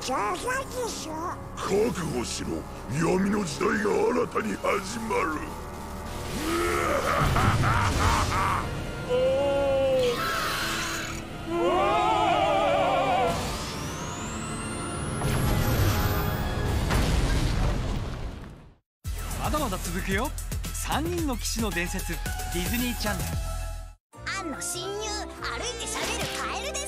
覚悟しろ、闇の時代が新たに始まる。 まだまだ続くよ。3人の騎士の伝説、ディズニーチャンネル。 アンの親友、歩いて喋るカエルです。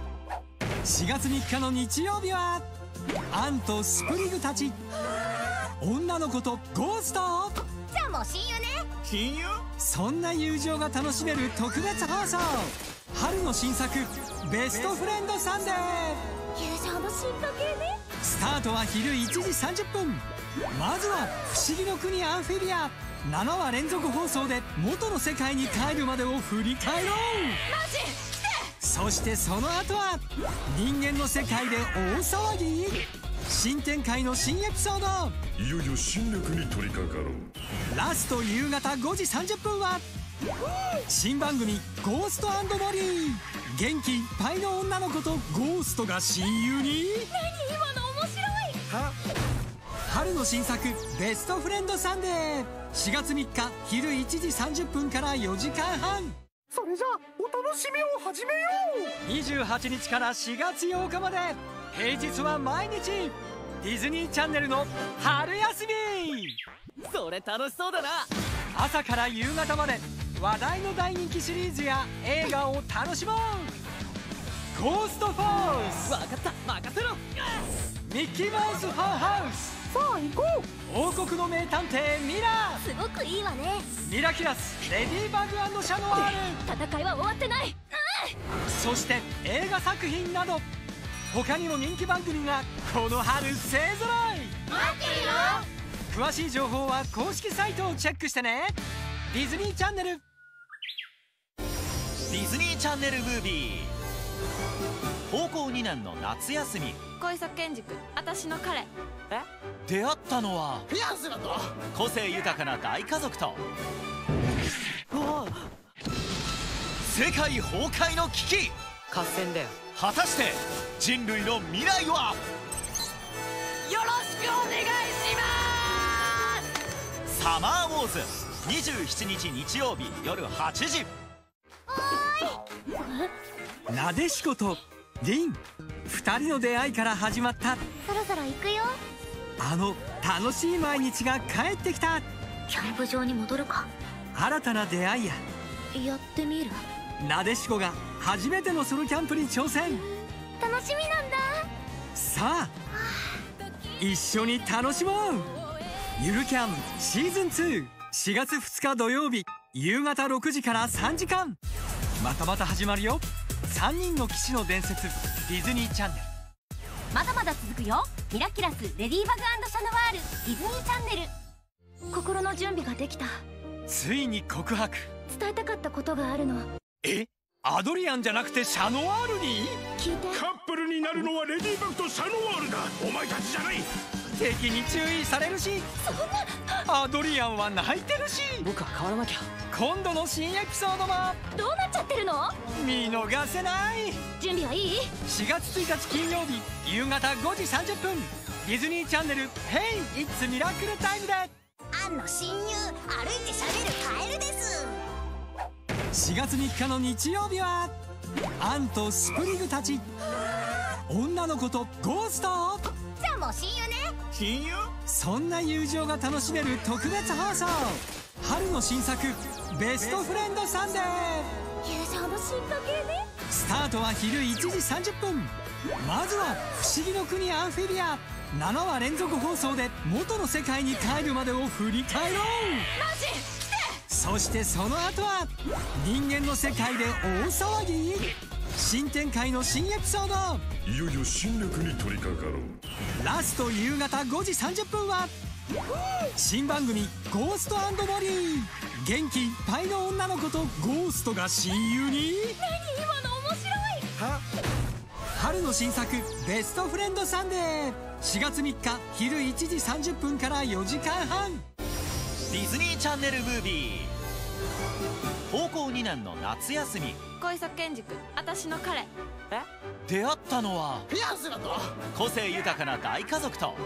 4月3日の日曜日はアンとスプリグたち、女の子とゴースト。 じゃあもう親友ね。 親友？ そんな友情が楽しめる特別放送、春の新作ベストフレンドサンデー。 友情の進化系ね。 スタートは昼1時30分。まずは不思議の国アンフィリア。7話連続放送で元の世界に帰るまでを振り返ろう。 マジ来て。 そしてその後は人間の世界で大騒ぎ。新展開の新エピソード。 いよいよ侵略に取り掛かろう。 ラスト夕方5時30分は新番組ゴースト&モリー。元気いっぱいの女の子とゴーストが親友に。 何今の面白い。 春の新作ベストフレンドサンデー。4月3日昼1時30分から4時間半。 それじゃあお楽しみを始めよう。 28日から4月8日まで、平日は毎日ディズニーチャンネルの春休み。 それ楽しそうだな。 朝から夕方まで話題の大人気シリーズや映画を楽しもう。ゴーストフォース。 わかった、任せろ。 ミッキーマウスファンハウス。 さあ行こう。 王国の名探偵ミラすごくいいわね。 ー。ミラキュラスレディバグ&シャノワール。 戦いは終わってない。 そして映画作品など他にも人気番組がこの春勢ぞろい。 待ってるよ。 詳しい情報は公式サイトをチェックしてね。ディズニーチャンネル。 ディズニーチャンネルムービー。高校2年の夏休み、 小磯健二君、私の彼。 出会ったのはフィアンセだと。 個性豊かな大家族と世界崩壊の危機。 合戦だよ。 果たして人類の未来は。 よろしくお願いします。 サマーウォーズ27日日曜日夜8時。 なでしことリン、2人の出会いから始まった。 そろそろ行くよ。 あの楽しい毎日が帰ってきた。 キャンプ場に戻るか。 新たな出会いややってみる。 なでしこが初めてのソロキャンプに挑戦。 楽しみなんだ。 さあ一緒に楽しもう。ゆるキャンシーズン2、4月2日土曜日夕方6時から3時間。またまた始まるよ。3人の騎士の伝説ディズニーチャンネル。 まだまだ続くよ。ミラキュラスレディバグ&シャノワール。ディズニーチャンネル。心の準備ができた。 ついに告白。 伝えたかったことがあるの。 え、アドリアンじゃなくてシャノワールに。 聞いて。 カップルになるのはレディバグとシャノワールだ。お前たちじゃない。 敵に注意されるし、 そんな。 アドリアンは泣いてるし。 僕は変わらなきゃ。 今度の新エピソードもどうなっちゃってるの。 見逃せない。 準備はいい。 4月1日金曜日夕方5時30分ディズニーチャンネル「Hey! It's Miracle Time」で。 アンの親友、歩いて喋るカエルです。 4月3日の日曜日はアンとスプリグたち、女の子とゴースト。 じゃあもう親友ね。 親友？ そんな友情が楽しめる特別放送、春の新作ベストフレンドサンデー。 友情の進化系ね。 スタートは昼1時30分。まずは不思議の国アンフィリア。7話連続放送で元の世界に帰るまでを振り返ろう。 マジ来て。 そしてその後は人間の世界で大騒ぎ。新展開の新エピソード。 いよいよ侵略に取り掛かろう。 ラスト夕方5時30分は新番組ゴースト&モリー。元気いっぱいの女の子とゴーストが親友に。 何今の面白い。 春の新作ベストフレンドサンデー。4月3日昼1時30分から4時間半。 ディズニーチャンネルムービー。 高校2年の夏休み、 小磯健二君、私の彼。 出会ったのはピアスだと。 個性豊かな大家族と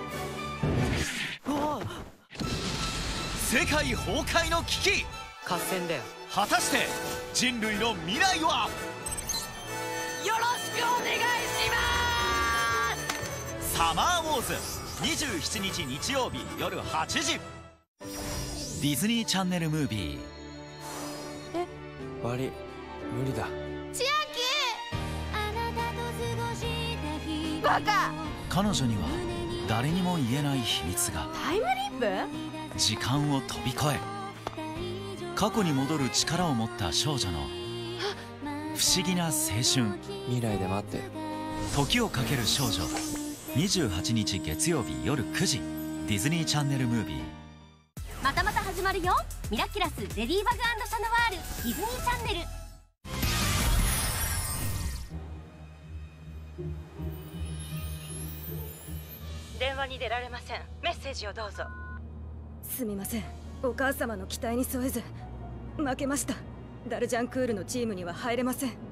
世界崩壊の危機。 合戦だよ。 果たして人類の未来は。 よろしくお願いします。 サマーウォーズ27日日曜日夜8時。ディズニーチャンネルムービー。 悪い、無理だ。 千秋バカ。 彼女には誰にも言えない秘密が。 タイムリープ。 時間を飛び越え過去に戻る力を持った少女の不思議な青春。 未来で待ってる。 時をかける少女。28日月曜日夜9時。ディズニーチャンネルムービー。 またまた始まるよ。ミラキュラスレディーバグ&シャノワールディズニーチャンネル。 電話に出られません。メッセージをどうぞ。 すみません、お母様の期待に添えず負けました。ダルジャンクールのチームには入れません。